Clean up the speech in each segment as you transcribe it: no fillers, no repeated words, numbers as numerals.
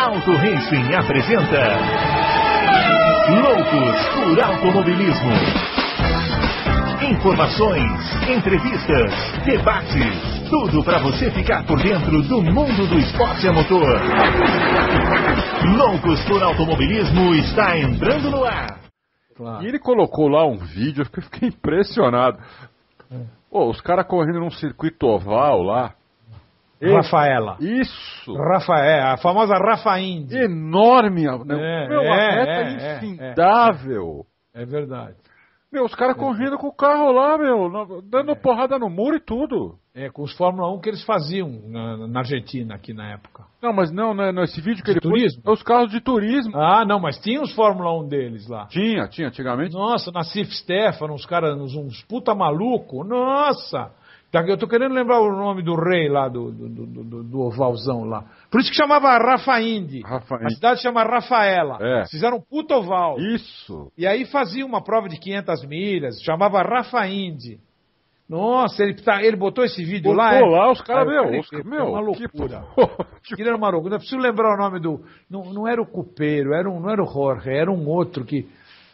Auto Racing apresenta Loucos por Automobilismo. Informações, entrevistas, debates, tudo para você ficar por dentro do mundo do esporte a motor. Loucos por Automobilismo está entrando no ar. Claro. E ele colocou lá um vídeo, eu fiquei impressionado. Pô, os caras correndo num circuito oval lá. Rafaela. Isso. Rafaela, a famosa Rafa Indy. Enorme. Né? A reta infindável. É verdade. Meu, os caras correndo com o carro lá, meu, dando porrada no muro e tudo. Com os Fórmula 1 que eles faziam na Argentina, aqui na época. Não, mas não, esse vídeo que de ele turismo? pôs, é os carros de turismo. Ah, não, mas tinha os Fórmula 1 deles lá. Tinha, antigamente. Nossa, na Cif Stefano, uns caras, uns puta maluco, nossa. Eu tô querendo lembrar o nome do rei lá, do ovalzão lá. Por isso que chamava Rafa Indy. A cidade chama Rafaela. Fizeram um puta oval. Isso. E aí fazia uma prova de 500 milhas, chamava Rafa Indy. Nossa, ele botou esse vídeo lá. Botou lá, os caras, uma loucura. Aquilo era uma loucura. Não preciso lembrar o nome do... Não era o Cupeiro, não era o Jorge, era um outro que...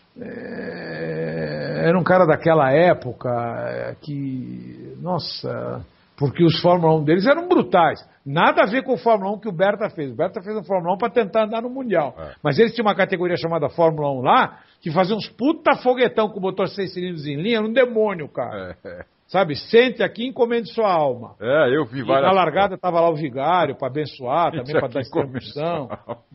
Era um cara daquela época que... Nossa... Porque os Fórmula 1 deles eram brutais. Nada a ver com o Fórmula 1 que o Berta fez. O Berta fez a Fórmula 1 para tentar andar no Mundial. Mas eles tinham uma categoria chamada Fórmula 1 lá, que fazia uns puta foguetão com o motor 6 cilindros em linha, era um demônio, cara. Sabe, sente aqui e encomende sua alma. Eu vi várias... E na largada estava lá o vigário para abençoar, também para dar extremação.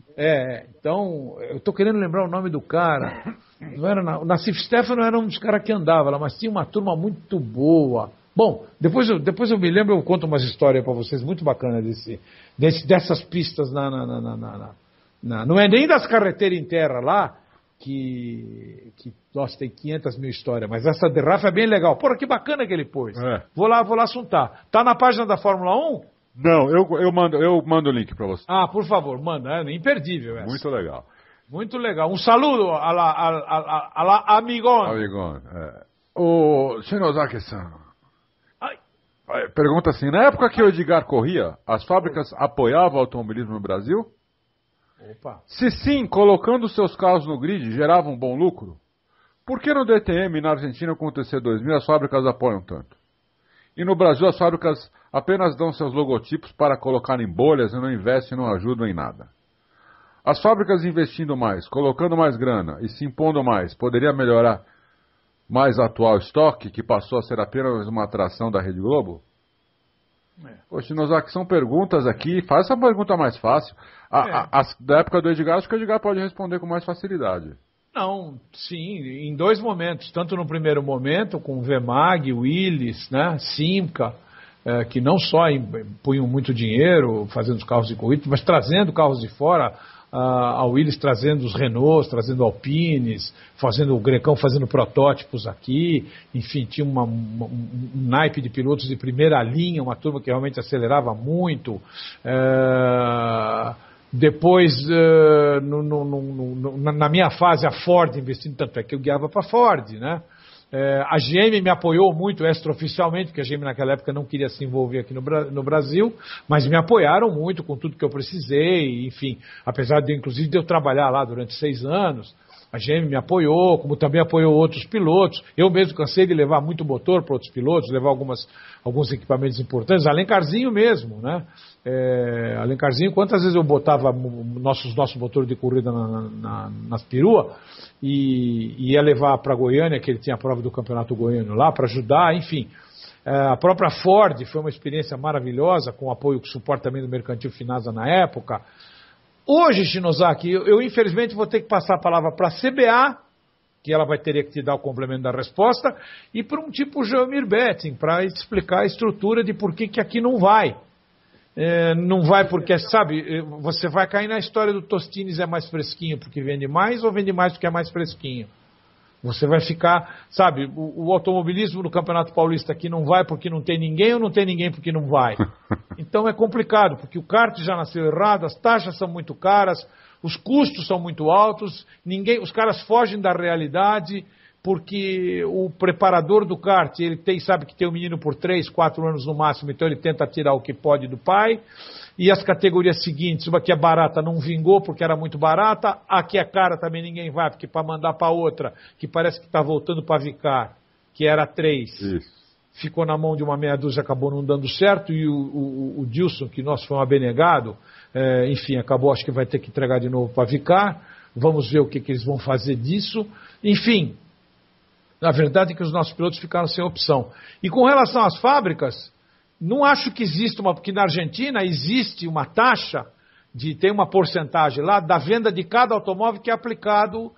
Então, eu tô querendo lembrar o nome do cara. Não era na Cif Stefano era um dos caras que andava lá, mas tinha uma turma muito boa. Bom, depois eu me lembro, eu conto umas histórias para vocês muito bacanas dessas pistas não é nem das carreteiras em terra lá, que nossa, tem 500 mil histórias, mas essa de Rafa é bem legal. Porra, que bacana que ele pôs. Vou lá assuntar. Tá na página da Fórmula 1? Não, eu mando o link para você. Ah, por favor, manda, é imperdível essa. Muito legal. Muito legal. Um saludo a la amigón. Amigón, O Shinozaki-san. Pergunta assim, na época que o Edgar corria, as fábricas apoiavam o automobilismo no Brasil? Opa. Se sim, colocando seus carros no grid, gerava um bom lucro? Por que no DTM, na Argentina, com o TC2000, as fábricas apoiam tanto? E no Brasil, as fábricas apenas dão seus logotipos para colocar em bolhas e não investem e não ajudam em nada. As fábricas investindo mais, colocando mais grana e se impondo mais, poderia melhorar mais atual estoque, que passou a ser apenas uma atração da Rede Globo? Poxa, Shinozaki, são perguntas aqui, faz essa pergunta mais fácil. Da época do Edgar, acho que o Edgar pode responder com mais facilidade. Não, sim, em dois momentos, tanto no primeiro momento, com o Vemag, Willis, né, Simca, que não só punham muito dinheiro fazendo os carros de corrida, mas trazendo carros de fora, a Willis trazendo os Renaults, trazendo Alpines, fazendo o Grecão, fazendo protótipos aqui, enfim, tinha um naipe de pilotos de primeira linha, uma turma que realmente acelerava muito. Depois, na minha fase, a Ford investindo, tanto é que eu guiava para a Ford, né? A GM me apoiou muito extraoficialmente, porque a GM naquela época não queria se envolver aqui no Brasil, mas me apoiaram muito com tudo que eu precisei, enfim, apesar de, inclusive, de eu trabalhar lá durante 6 anos, a GM me apoiou, como também apoiou outros pilotos. Eu mesmo cansei de levar muito motor para outros pilotos, levar alguns equipamentos importantes, Alencarzinho mesmo, né? Alencarzinho, quantas vezes eu botava nossos motores de corrida nas peruas e ia levar para Goiânia, que ele tinha a prova do Campeonato Goiano lá, para ajudar, enfim. A própria Ford foi uma experiência maravilhosa, com apoio e suporte também do Mercantil Finasa na época. Hoje, Shinozaki, eu infelizmente vou ter que passar a palavra para a CBA, que ela teria que te dar o complemento da resposta, e para um tipo Jamir Betting, para explicar a estrutura de por que aqui não vai. Não vai porque, sabe, você vai cair na história do Tostines é mais fresquinho porque vende mais ou vende mais porque é mais fresquinho. Você vai ficar, sabe, o automobilismo no Campeonato Paulista aqui não vai porque não tem ninguém ou não tem ninguém porque não vai. Então é complicado, porque o kart já nasceu errado, as taxas são muito caras, os custos são muito altos, os caras fogem da realidade, porque o preparador do kart, sabe que tem um menino por 3, 4 anos no máximo, então ele tenta tirar o que pode do pai. E as categorias seguintes, uma que é barata não vingou porque era muito barata, a que é cara também ninguém vai, porque para mandar para outra, que parece que está voltando para Vicar, que era 3, ficou na mão de uma meia dúzia, acabou não dando certo, e o Dilson, que nós foi um abenegado, enfim, acabou, acho que vai ter que entregar de novo para Vicar, vamos ver o que eles vão fazer disso, enfim, na verdade é que os nossos pilotos ficaram sem opção. E com relação às fábricas, não acho que exista porque na Argentina existe uma taxa, tem uma porcentagem lá, da venda de cada automóvel que é aplicado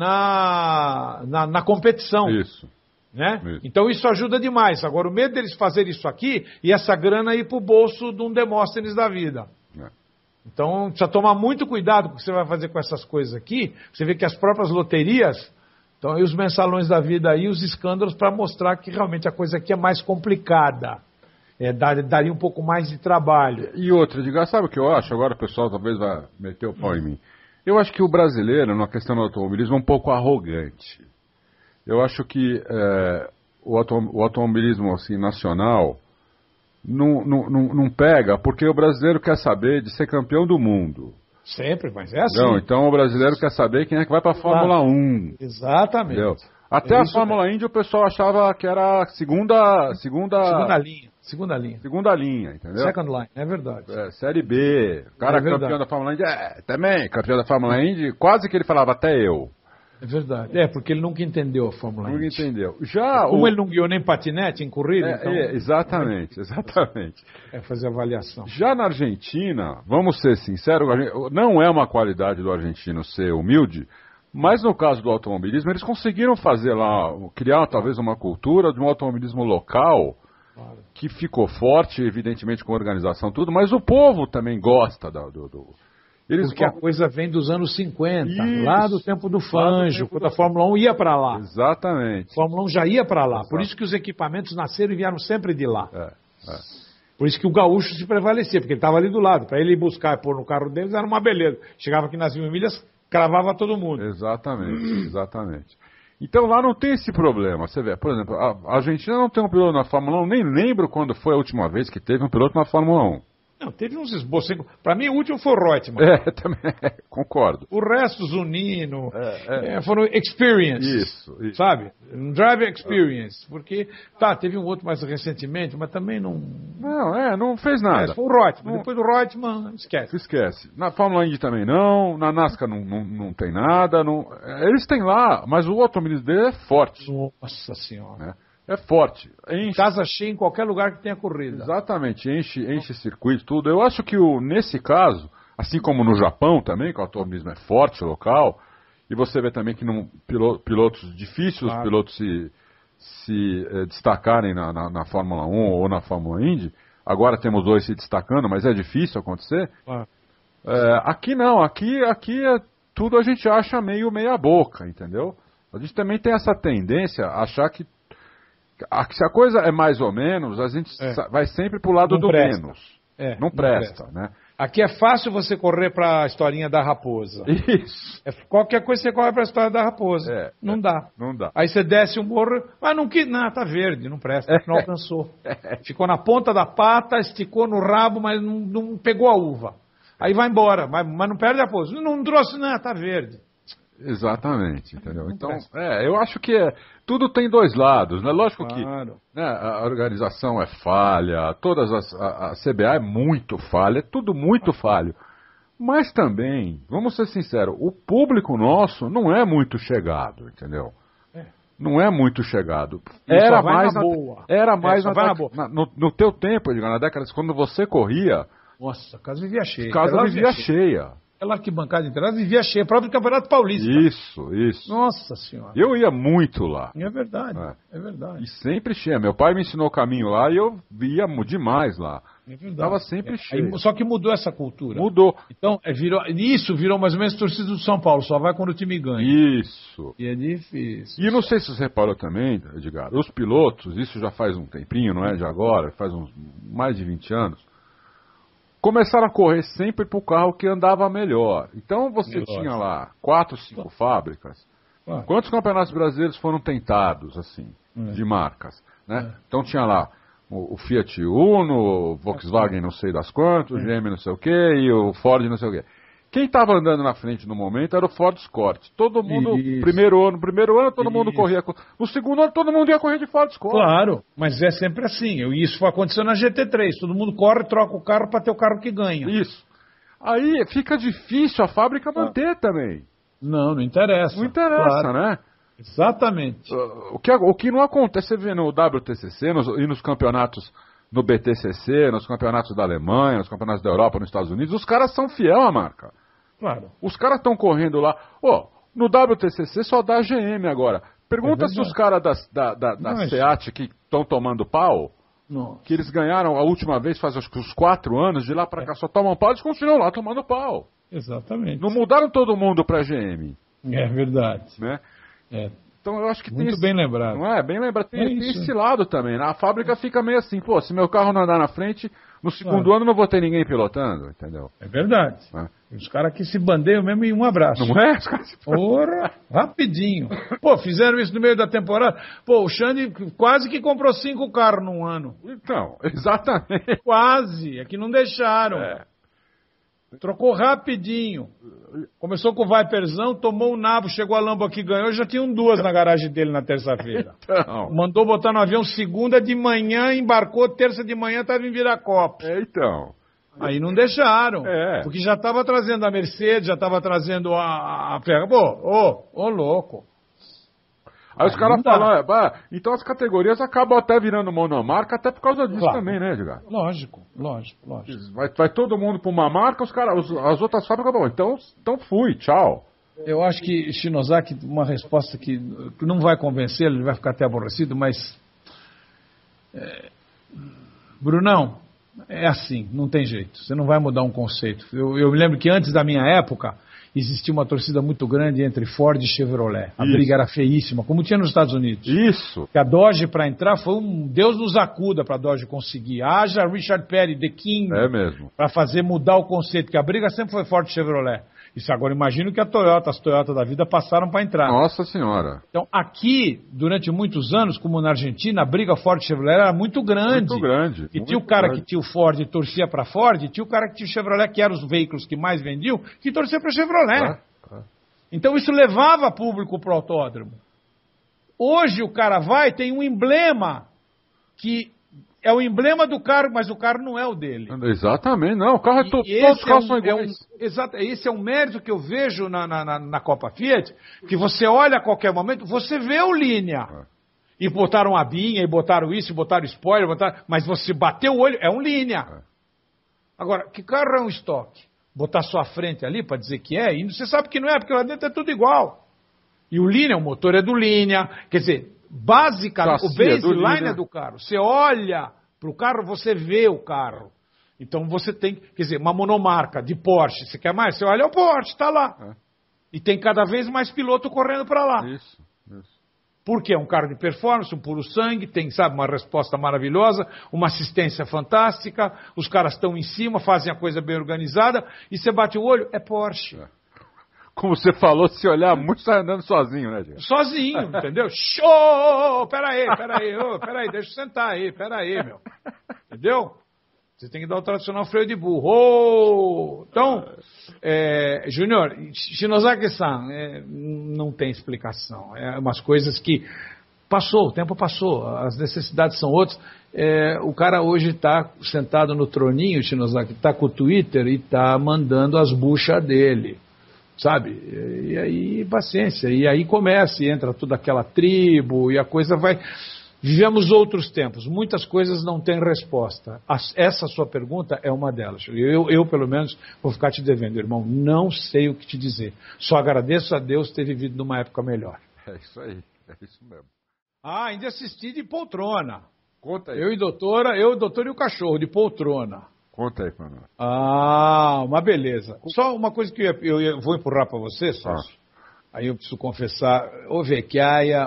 na competição. Isso. Né? Isso. Então isso ajuda demais. Agora, o medo deles fazerem isso aqui e essa grana ir para o bolso de um Demóstenes da vida. Então, precisa tomar muito cuidado com o que você vai fazer com essas coisas aqui. Você vê que as próprias loterias, então, aí os mensalões da vida aí, os escândalos para mostrar que realmente a coisa aqui é mais complicada. Daria um pouco mais de trabalho. E outra, Edgar, sabe o que eu acho? Agora o pessoal talvez vai meter o pau em mim. Eu acho que o brasileiro, na questão do automobilismo, é um pouco arrogante. Eu acho que o automobilismo assim, nacional não pega, porque o brasileiro quer saber de ser campeão do mundo. Sempre, mas é assim. Não, então o brasileiro quer saber quem é que vai para a Fórmula 1. Exatamente. Entendeu? Até a Fórmula Indy o pessoal achava que era segunda linha. Segunda linha, entendeu? Second line, é verdade. Série B. O cara campeão da Fórmula Indy, também, campeão da Fórmula Indy, quase que ele falava até eu. É verdade. Porque ele nunca entendeu a Fórmula Indy. Nunca entendeu. Como ele não guiou nem patinete em corrida, então... Exatamente. Fazer avaliação. Já na Argentina, vamos ser sinceros, não é uma qualidade do argentino ser humilde, mas no caso do automobilismo, eles conseguiram fazer lá, criar talvez uma cultura de um automobilismo local, que ficou forte, evidentemente com organização tudo, mas o povo também gosta porque a coisa vem dos anos 50, lá do tempo do Fangio, quando a Fórmula 1 ia para lá. Exatamente. A Fórmula 1 já ia para lá, por isso que os equipamentos nasceram e vieram sempre de lá. Por isso que o gaúcho se prevalecia, porque ele estava ali do lado, para ele ir buscar e pôr no carro deles era uma beleza. Chegava aqui nas 1.000 milhas, cravava todo mundo. Exatamente. Então lá não tem esse problema. Você vê, por exemplo, a Argentina não tem um piloto na Fórmula 1, nem lembro quando foi a última vez que teve um piloto na Fórmula 1. Não, teve uns esboços. Para mim, o último foi o Reutemann. Também, concordo. O resto, Zunino, foram experience. Isso. Sabe? Driver experience. Porque, teve um outro mais recentemente, mas também não... Não fez nada. Foi o Reutemann. Depois do Reutemann, esquece. Na Fórmula Indy também não, na NASCAR não tem nada. Eles têm lá, mas o automobilismo dele é forte. Nossa Senhora. É forte. Casa cheia em qualquer lugar que tenha corrida. Exatamente, enche circuito, tudo. Eu acho que nesse caso, assim como no Japão também, que o automobilismo é forte, local, e você vê também que pilotos difíceis, os pilotos se destacarem na Fórmula 1 ou na Fórmula Indy, agora temos 2 se destacando, mas é difícil acontecer. Aqui não, aqui tudo a gente acha meio meia boca, entendeu? A gente também tem essa tendência a achar que se a coisa é mais ou menos, a gente vai sempre pro lado do menos. Não presta, né? Aqui é fácil você correr para a historinha da raposa. Isso. Qualquer coisa você corre para a história da raposa. Não dá. Aí você desce um morro, mas não tá verde, não presta, não alcançou. Ficou na ponta da pata, esticou no rabo, mas não pegou a uva. Aí vai embora, mas não perde a pose. Não trouxe, tá verde. Exatamente, entendeu? Então, eu acho que tudo tem 2 lados, né? Lógico que a organização é falha, a CBA é muito falha, é tudo muito falho. Mas também, vamos ser sinceros, o público nosso não é muito chegado, entendeu? Não é muito chegado. Era mais no teu tempo, Edgar, na década, quando você corria... Nossa, a casa vivia cheia. Vivia cheia. Aquela arquibancada inteira vivia cheia, próprio Campeonato Paulista. Isso. Nossa Senhora. Eu ia muito lá. É verdade. E sempre cheia. Meu pai me ensinou o caminho lá e eu ia demais lá. É verdade. Estava sempre cheio. Só que mudou essa cultura. Mudou. Então, virou mais ou menos torcida do São Paulo, só vai quando o time ganha. Isso. E é difícil. E não sei se você reparou também, Edgar, os pilotos, isso já faz um tempinho, não é de agora, faz mais de 20 anos, começaram a correr sempre para o carro que andava melhor. Então você tinha lá 4, 5 fábricas Quantos campeonatos brasileiros foram tentados, assim, de marcas? Né? Então tinha lá o Fiat Uno, o Volkswagen não sei das quantas, o GM não sei o quê, e o Ford não sei o quê. Quem estava andando na frente no momento era o Ford Escort. Todo mundo, primeiro ano todo mundo corria. No segundo ano todo mundo ia correr de Ford Escort. Claro, mas é sempre assim. Isso aconteceu na GT3. Todo mundo corre, troca o carro para ter o carro que ganha. Isso. Aí fica difícil a fábrica manter também. Não interessa. Não interessa, claro. né? Exatamente. O que não acontece, você vê no WTCC e nos campeonatos, no BTCC, nos campeonatos da Alemanha, nos campeonatos da Europa, nos Estados Unidos, os caras são fiel à marca. Claro. Os caras estão correndo lá. No WTCC só dá GM agora. Pergunta se os caras da SEAT que estão tomando pau, que eles ganharam a última vez faz acho que uns 4 anos, de lá pra cá só tomam pau, eles continuam lá tomando pau. Exatamente. Não mudaram todo mundo pra GM. É verdade. Né? Então eu acho que muito bem lembrado. Não é? Bem lembrado. Tem esse lado também. Né? A fábrica fica meio assim, se meu carro não andar na frente, no segundo ano não vou ter ninguém pilotando, entendeu? É verdade. Os caras que se bandeiam mesmo em um abraço. Não é? Os caras se rapidinho. Fizeram isso no meio da temporada. O Xande quase que comprou 5 carros num ano. Então, exatamente. Quase. É que não deixaram. Trocou rapidinho. Começou com o Viperzão, tomou um nabo, chegou a Lambo aqui, ganhou, já tinham 2 na garagem dele na terça-feira. Então. Mandou botar no avião segunda de manhã, embarcou terça de manhã, estava em Viracopos. Então. Aí não deixaram. Porque já estava trazendo a Mercedes, já estava trazendo a Ferrari. Louco. Aí os caras falam, então as categorias acabam até virando monomarca, até por causa disso também, né, Edgar? Lógico. Vai todo mundo para uma marca, as outras fábricas, então fui, tchau. Eu acho que Shinozaki, uma resposta que não vai convencê-lo, ele vai ficar até aborrecido, mas... Brunão, é assim, não tem jeito, você não vai mudar um conceito. Eu me lembro que antes da minha época, existia uma torcida muito grande entre Ford e Chevrolet. A briga era feíssima, como tinha nos Estados Unidos. Isso. Que a Dodge, para entrar, foi um Deus nos acuda para a Dodge conseguir. Haja Richard Petty, The King, para fazer mudar o conceito, que a briga sempre foi Ford e Chevrolet. Isso agora, imagino que as Toyota da vida passaram para entrar. Nossa Senhora. Então, aqui, durante muitos anos, como na Argentina, a briga Ford e Chevrolet era muito grande. Muito grande. E tinha o cara que tinha o Ford e torcia para Ford, e tinha o cara que tinha o Chevrolet, que eram os veículos que mais vendiam, que torcia para Chevrolet. Então, isso levava público para o autódromo. Hoje, o cara tem um emblema que... É o emblema do carro, mas o carro não é o dele. Exatamente, não. O carro é todos os carros são iguais. Exato, esse é um mérito que eu vejo na Copa Fiat, que você olha a qualquer momento, você vê o linha. E botaram a binha, e botaram isso, e botaram spoiler, mas você bateu o olho, é um linha. Agora, que carro é um estoque? Botar sua frente ali para dizer que é, e você sabe que não é, porque lá dentro é tudo igual. E o linha, o motor é do linha, quer dizer... Basicamente, o baseline é do carro. Você olha para o carro, você vê o carro. Então você tem, quer dizer, uma monomarca de Porsche. Você quer mais? Você olha o Porsche, está lá. E tem cada vez mais piloto correndo para lá. Isso. Porque é um carro de performance, um puro sangue, tem, uma resposta maravilhosa, uma assistência fantástica, os caras estão em cima, fazem a coisa bem organizada, e você bate o olho, é Porsche. Como você falou, se olhar muito, sai andando sozinho, né, Diego? Sozinho, entendeu? Show! Peraí, deixa eu sentar aí, meu. Entendeu? Você tem que dar o tradicional freio de burro. Então, Júnior, Shinozaki-san, não tem explicação. É umas coisas que o tempo passou, as necessidades são outras. O cara hoje está sentado no troninho, Shinozaki, está com o Twitter e está mandando as buchas dele. Sabe? E aí, paciência. E aí começa, e entra toda aquela tribo, e a coisa vai... Vivemos outros tempos. Muitas coisas não têm resposta. Essa sua pergunta é uma delas. Eu, pelo menos, vou ficar te devendo, irmão. Não sei o que te dizer. Só agradeço a Deus ter vivido numa época melhor. É isso aí. É isso mesmo. Ainda assisti de poltrona. Conta aí. Eu, o doutor e o cachorro, de poltrona. Conta aí pra nós. Uma beleza. Só uma coisa que eu vou empurrar para você, sócio. Aí eu preciso confessar. Vecchiaia,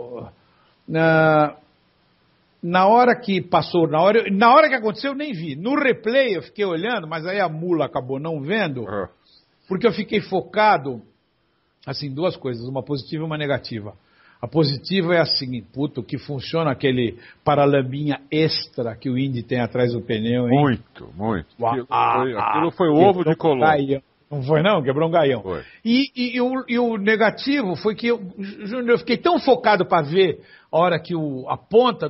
na hora que passou, na hora que aconteceu, eu nem vi. No replay eu fiquei olhando, mas aí a mula acabou não vendo, porque eu fiquei focado. assim, duas coisas, uma positiva e uma negativa. A positiva é a seguinte, puta, o que funciona aquele paralambinha extra que o Indy tem atrás do pneu, hein? Muito, muito. Aquilo foi o ovo de Colombo. Não foi não? Quebrou um gaião. Foi. E o negativo foi que, Júnior, eu fiquei tão focado para ver a hora que a ponta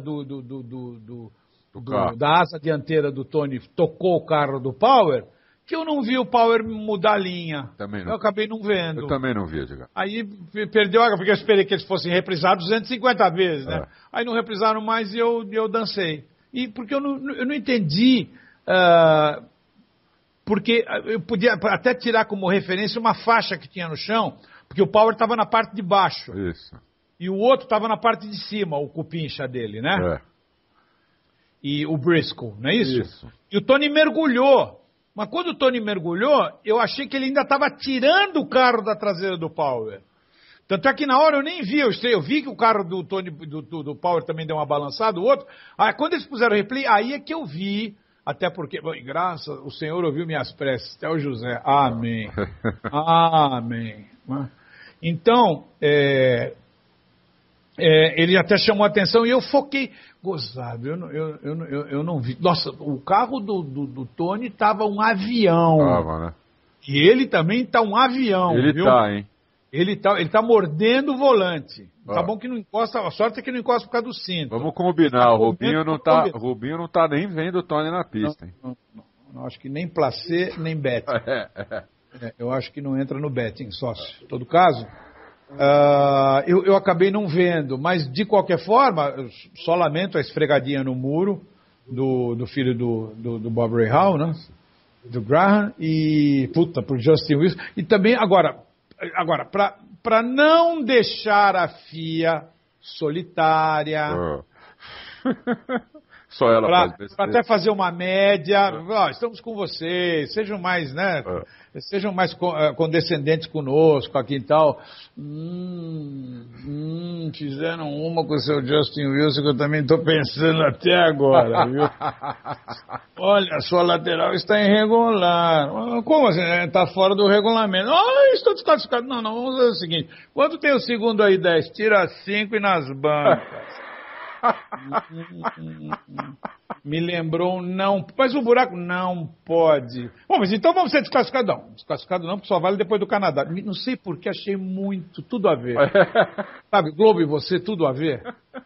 da asa dianteira do Tony tocou o carro do Power, que eu não vi o Power mudar a linha. Também não. Eu acabei não vendo. Eu também não vi, Edgar. Aí perdeu água, porque eu esperei que eles fossem reprisados 250 vezes, né? Aí não reprisaram mais e eu dancei. E porque eu não entendi... porque eu podia até tirar como referência uma faixa que tinha no chão, porque o Power estava na parte de baixo. Isso. E o outro estava na parte de cima, o cupincha dele, né? E o Briscoe, não é isso? Isso. E o Tony mergulhou. Mas quando o Tony mergulhou, eu achei que ele ainda estava tirando o carro da traseira do Power. Tanto é que na hora eu nem vi, eu vi que o carro do Tony, do Power também deu uma balançada, o outro. Aí quando eles puseram o replay, aí é que eu vi. Até porque, graças, o Senhor ouviu minhas preces, até o José. Amém. Amém. Então, ele até chamou a atenção e eu foquei. Gozado, eu não vi. Nossa, o carro do Tony estava um avião. Tava, né? E ele também está um avião. Ele viu? tá, hein? Ele tá mordendo o volante. Tá bom que não encosta, a sorte é que não encosta por causa do cinto. Vamos combinar, o Rubinho não tá nem vendo o Tony na pista, hein? Não, acho que nem placê, nem betting. Eu acho que não entra no betting, sócio. Em todo caso, eu acabei não vendo, mas de qualquer forma, eu só lamento a esfregadinha no muro do filho do Bob Rahal, né? Do Graham, e puta, pro Justin Wilson. E também, agora para não deixar a FIA solitária, só ela faz besteira. Para até fazer uma média, estamos com vocês, sejam mais, né? Sejam mais condescendentes conosco aqui e tal. Fizeram uma com o seu Justin Wilson que eu também estou pensando até agora, viu? Olha, a sua lateral está irregular. Como assim? Está fora do regulamento. Estou desclassificado. Não, vamos fazer o seguinte. Quanto tem o segundo aí, 10? Tira 5 e nas bancas. Me lembrou não, mas o buraco não pode. Bom, mas então vamos ser desclassificados. Não, desclassificado não, porque só vale depois do Canadá. Não sei porque achei tudo a ver. Sabe, Globo e você, tudo a ver.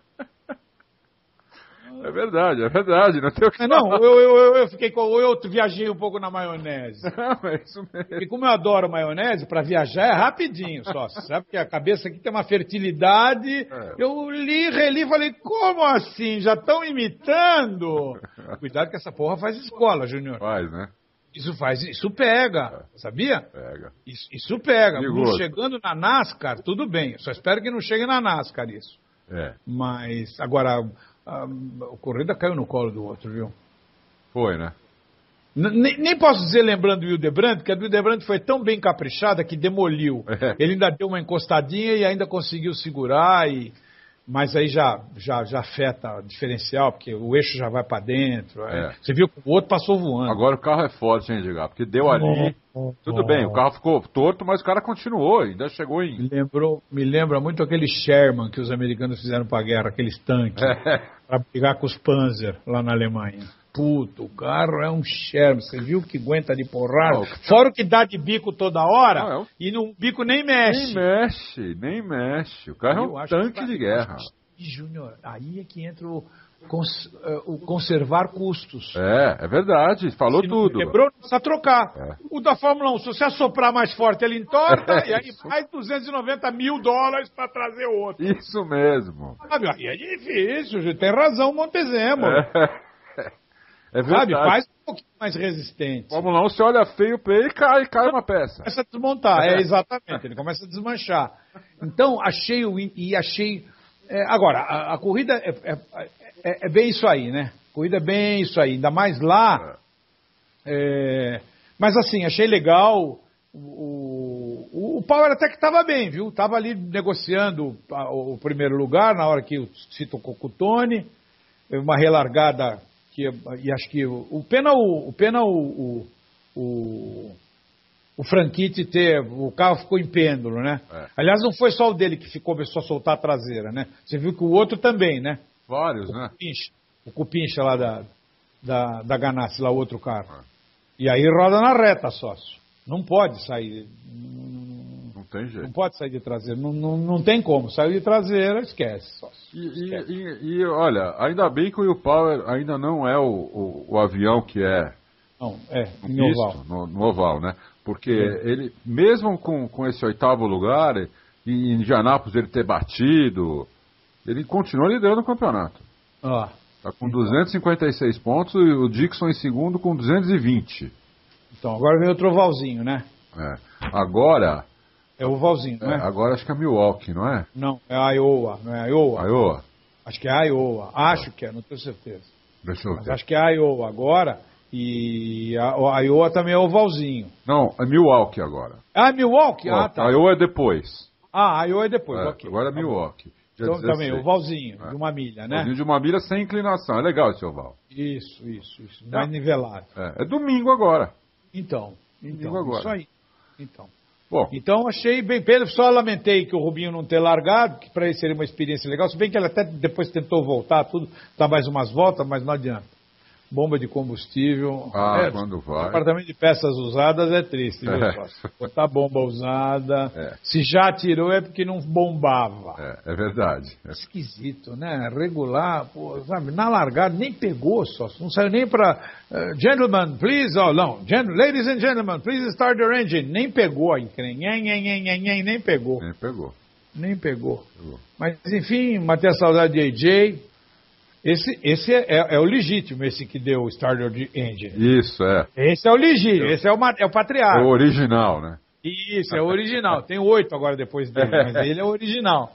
É verdade, não tem o que não, falar. eu fiquei eu viajei um pouco na maionese. Não, é isso mesmo. E como eu adoro maionese, para viajar é rapidinho só. Sabe que a cabeça aqui tem uma fertilidade. Eu reli e falei, como assim? Já estão imitando? Cuidado que essa porra faz escola, Júnior. Faz, né? Isso pega, sabia? Pega. Isso pega. Perigoso. Chegando na NASCAR, tudo bem. Só espero que não chegue na NASCAR isso. Mas, agora... a corrida caiu no colo do outro, viu? Foi, né? Nem posso dizer lembrando do Hildebrandt, que a do Hildebrandt foi tão bem caprichada que demoliu. Ele ainda deu uma encostadinha e ainda conseguiu segurar, mas aí já afeta o diferencial, porque o eixo já vai para dentro. Você viu que o outro passou voando. Agora o carro é forte, hein, Edgar? Porque deu ali... Tudo bem, o carro ficou torto, mas o cara continuou, ainda chegou em... Me lembra muito aquele Sherman que os americanos fizeram para a guerra, aqueles tanques, para brigar com os Panzer lá na Alemanha. Puto, o carro é um Sherman, você viu que aguenta de porrada? Fora o que dá de bico toda hora, e no bico nem mexe. Nem mexe. O carro é um tanque de guerra. Júnior, aí é que entra o conservar custos. É verdade, falou tudo. Quebrou, não precisa trocar. O da Fórmula 1, se você assoprar mais forte, ele entorta, e aí mais $290 mil para trazer outro. Isso mesmo. Aí é difícil, tem razão, Montezemolo. É verdade. Sabe, faz um pouquinho mais resistente. Fórmula 1, você olha feio o pé e cai uma peça. Começa a desmontar, exatamente, ele começa a desmanchar. Então, achei. Agora, a corrida é bem isso aí, né? Corrida é bem isso aí, ainda mais lá. Mas assim, achei legal. O Power até que estava bem, viu? Estava ali negociando o primeiro lugar na hora que se tocou com o Tony. Uma relargada e acho que o o Franchitti o carro ficou em pêndulo, né? Aliás, não foi só o dele que começou a soltar a traseira, né? Você viu que o outro também, né? Vários, né? O Cupincha lá da Ganassi, lá o outro carro. E aí roda na reta, sócio. Não pode sair. Não tem jeito. Não pode sair de traseira. Não tem como. Saiu de traseira, esquece, sócio. E olha, ainda bem que o Will Power ainda não é o avião que é. Não, no oval. No oval, né? Porque ele, mesmo com esse 8º lugar, e em Indianápolis ele ter batido, ele continua liderando o campeonato. Está com 256 pontos e o Dixon em segundo com 220. Então, agora vem outro ovalzinho, né? Agora... É o ovalzinho, não é? Agora acho que é Milwaukee, não é? Não, é a Iowa. Não é a Iowa? Iowa? Acho que é a Iowa. Acho que é, não tenho certeza. Deixa eu ver. Mas acho que é a Iowa agora e a Iowa também é ovalzinho. Não, é Milwaukee agora. Milwaukee? Tá. A Iowa é depois. A Iowa é depois, ok. Agora é Milwaukee. Então também, ovalzinho, de uma milha, né? Ovalzinho de uma milha sem inclinação. É legal esse oval. Isso. Mais nivelado. É domingo agora. Então agora. Isso aí. Bom. Então achei bem pena, só lamentei que o Rubinho não ter largado, que para ele seria uma experiência legal, se bem que ele até depois tentou voltar, tudo, dar mais umas voltas, mas não adianta. Bomba de combustível. Quando vai. Apartamento de peças usadas é triste, viu, sócio? Botar bomba usada. Se já tirou é porque não bombava. É verdade. Esquisito, né? Regular, pô, sabe? Na largada nem pegou, sócio. Não saiu nem para gentlemen, please, ladies and gentlemen, please start your engine. Nem pegou aí, nem pegou. Nem pegou. Mas enfim, matei a saudade de AJ. Esse é o legítimo, esse que deu o Starter Engine. Isso, é. Esse é o legítimo, esse é o patriarca. É o original, né? Isso, é o original. Tem 8 agora depois dele, mas ele é o original.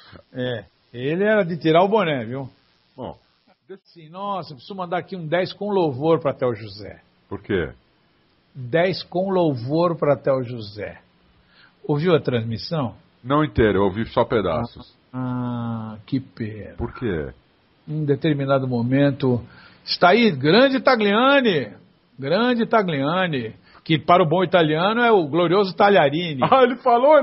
Ele era de tirar o boné, viu? Bom. Assim, nossa, preciso mandar aqui um 10 com louvor para Theo José. Por quê? 10 com louvor para Theo José. Ouviu a transmissão? Não inteira, eu ouvi só pedaços. Que pena. Por quê? Em um determinado momento, está aí, grande Tagliani, que para o bom italiano é o glorioso Tagliarini. Ele falou!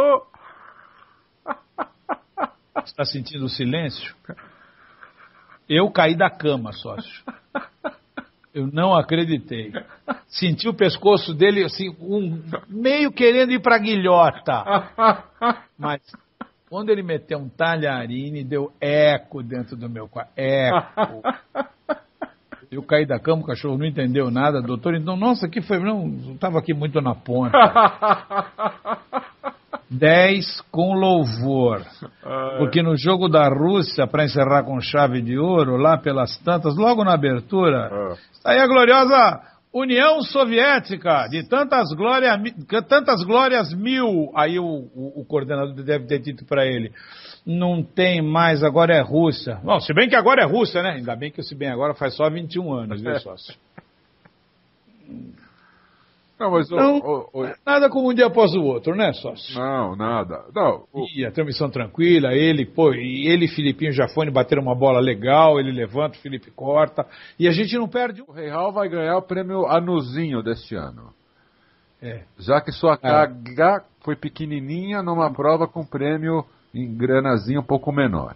Está sentindo o silêncio? Eu caí da cama, sócio. Eu não acreditei. Senti o pescoço dele, assim, meio querendo ir para a guilhota. Mas... quando ele meteu um Tagliarini, deu eco dentro do meu quarto. Eco. Eu caí da cama, o cachorro não entendeu nada. Doutor, então, nossa, que foi? Não, estava aqui muito na ponta. 10 com louvor. Porque no jogo da Rússia, para encerrar com chave de ouro, lá pelas tantas, logo na abertura, está aí a gloriosa União Soviética, de tantas glórias mil. Aí o coordenador deve ter dito para ele, não tem mais, agora é Rússia. Bom, se bem que agora é Rússia, né? Ainda bem que se bem agora faz só 21 anos, viu, sócio? Não, mas nada como um dia após o outro, né, sócio? Não, nada. Não, E a transmissão tranquila, ele e Filipinho Jafone bateram uma bola legal, ele levanta, o Felipe corta, e a gente não perde. O Rei Hall vai ganhar o prêmio Anuzinho deste ano. Já que sua carga foi pequenininha numa prova com prêmio em granazinho um pouco menor.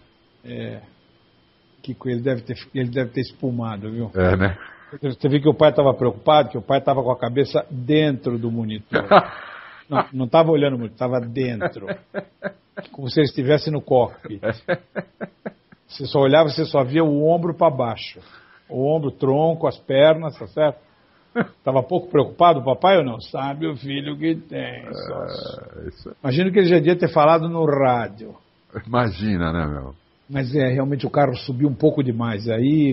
Kiko, ele deve ter espumado, viu? Né? Você viu que o pai estava preocupado, que o pai estava com a cabeça dentro do monitor. Não estava olhando muito, estava dentro. Como se ele estivesse no cockpit. Você só olhava, você só via o ombro para baixo. O ombro, o tronco, as pernas, tá certo? Estava pouco preocupado o papai ou não? Sabe o filho que tem. Imagino que ele já devia ter falado no rádio. Imagina, né, meu? Mas realmente o carro subiu um pouco demais. Aí...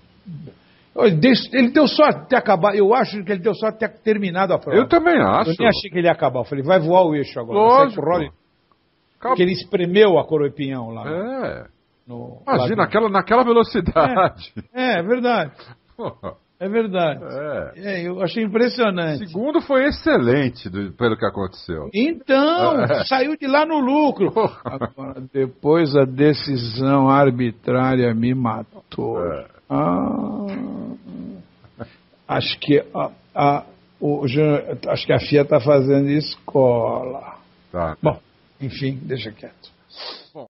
ele deu sorte de ter acabado. Eu acho que ele deu sorte de ter terminado a prova. Eu também acho. Eu nem achei que ele ia acabar. Eu falei, vai voar o eixo agora. Lógico. Porque ele espremeu a coroipinhão lá. Imagina, naquela velocidade. É verdade. É verdade. Eu achei impressionante. Segundo foi excelente pelo que aconteceu. Então, saiu de lá no lucro. Agora, depois a decisão arbitrária me matou. Acho que Acho que a FIA está fazendo escola. Tá. Bom, enfim, deixa quieto.